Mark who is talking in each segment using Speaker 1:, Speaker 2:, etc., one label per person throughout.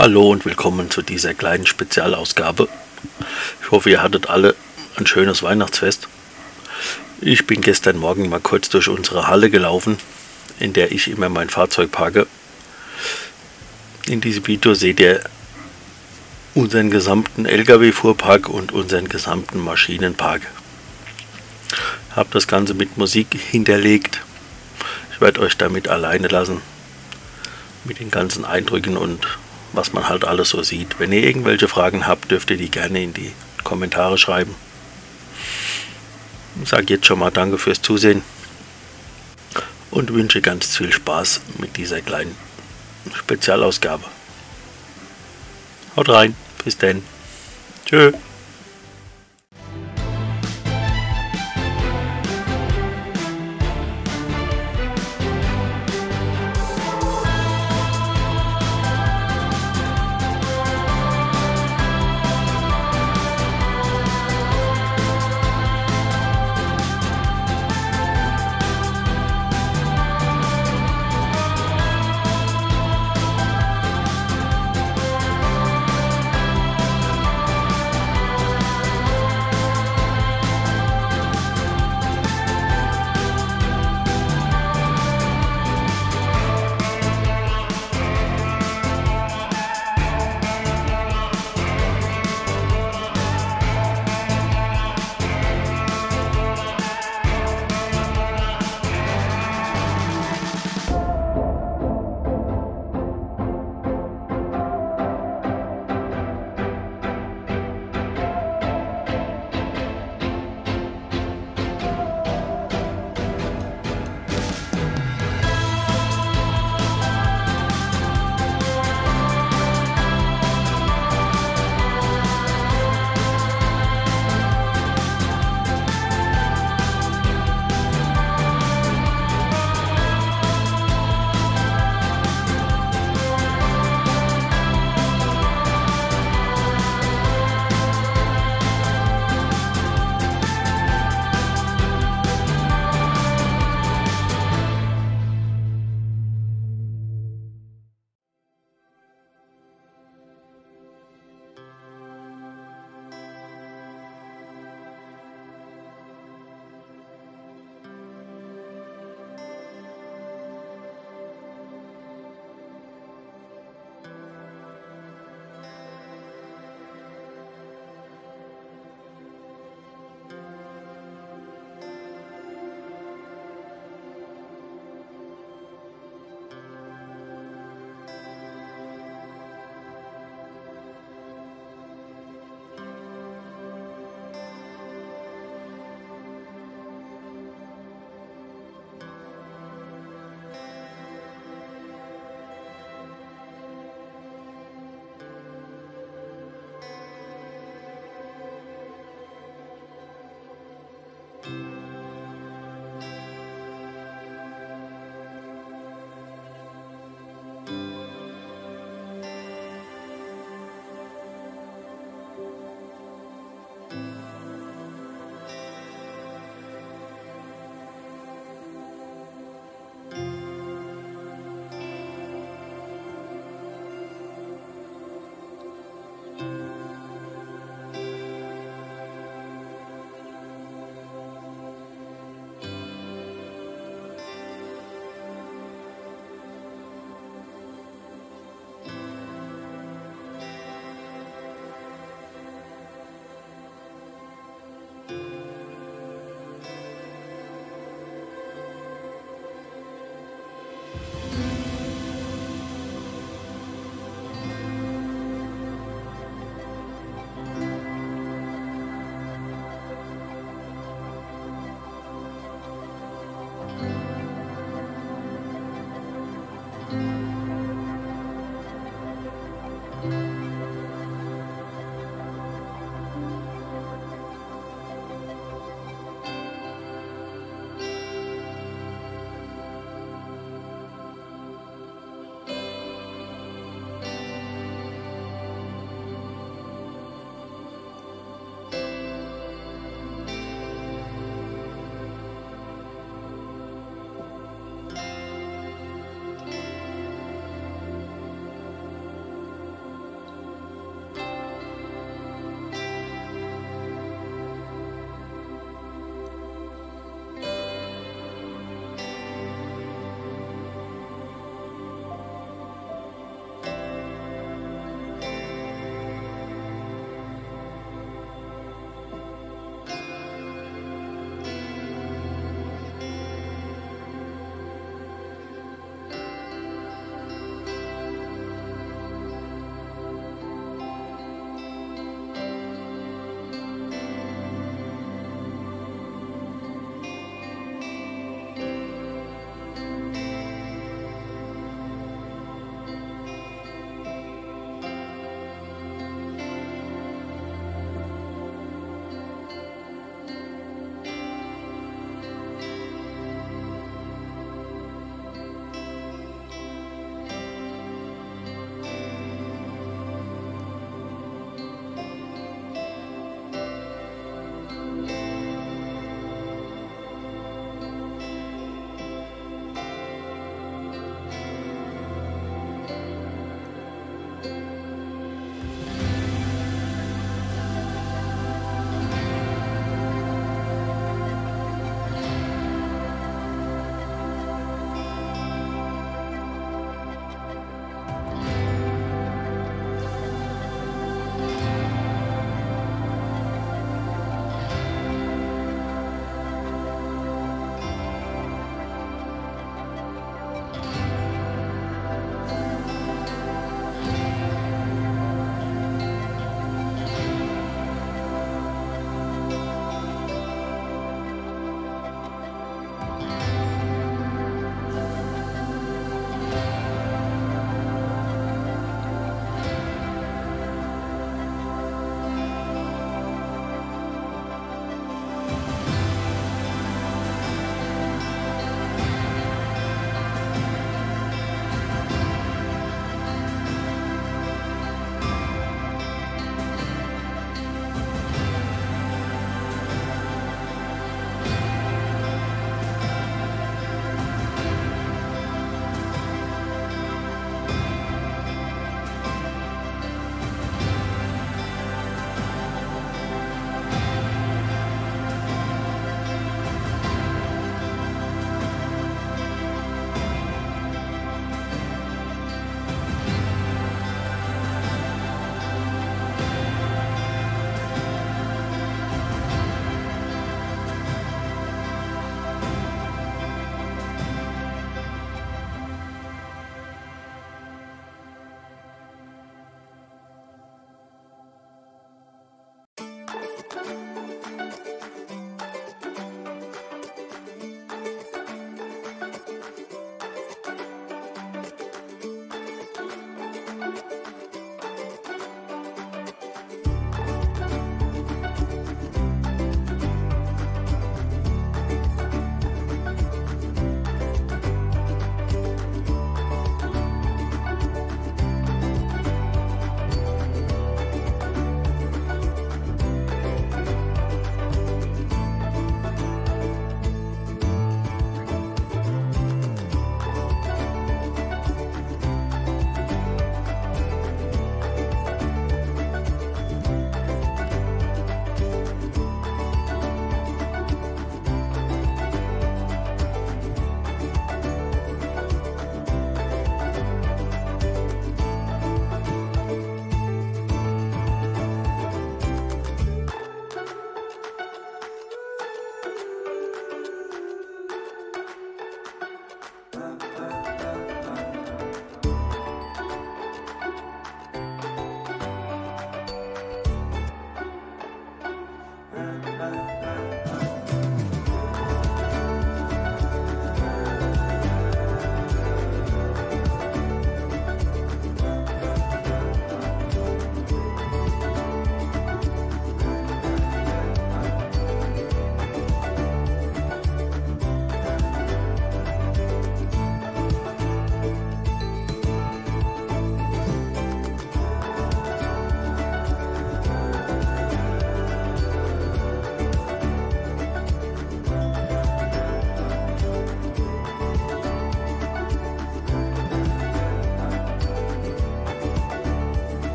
Speaker 1: Hallo und willkommen zu dieser kleinen Spezialausgabe. Ich hoffe, ihr hattet alle ein schönes Weihnachtsfest. Ich bin gestern Morgen mal kurz durch unsere Halle gelaufen, in der ich immer mein Fahrzeug parke. In diesem Video seht ihr unseren gesamten LKW-Fuhrpark und unseren gesamten Maschinenpark. Ich habe das Ganze mit Musik hinterlegt. Ich werde euch damit alleine lassen, mit den ganzen Eindrücken und was man halt alles so sieht. Wenn ihr irgendwelche Fragen habt, dürft ihr die gerne in die Kommentare schreiben. Ich sage jetzt schon mal danke fürs Zusehen und wünsche ganz viel Spaß mit dieser kleinen Spezialausgabe. Haut rein, bis dann. Tschö.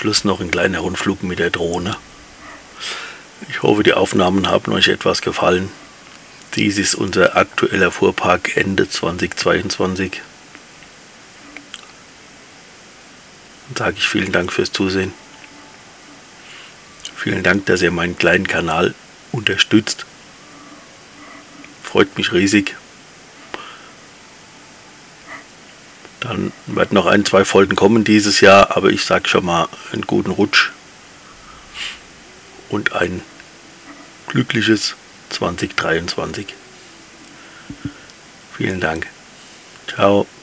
Speaker 1: Schluss noch ein kleiner Rundflug mit der Drohne. Ich hoffe, die Aufnahmen haben euch etwas gefallen. Dies ist unser aktueller Fuhrpark Ende 2022. Dann sage ich vielen Dank fürs Zusehen. Vielen Dank, dass ihr meinen kleinen Kanal unterstützt. Freut mich riesig. Dann werden noch 1, 2 Folgen kommen dieses Jahr, aber ich sage schon mal einen guten Rutsch und ein glückliches 2023. Vielen Dank. Ciao.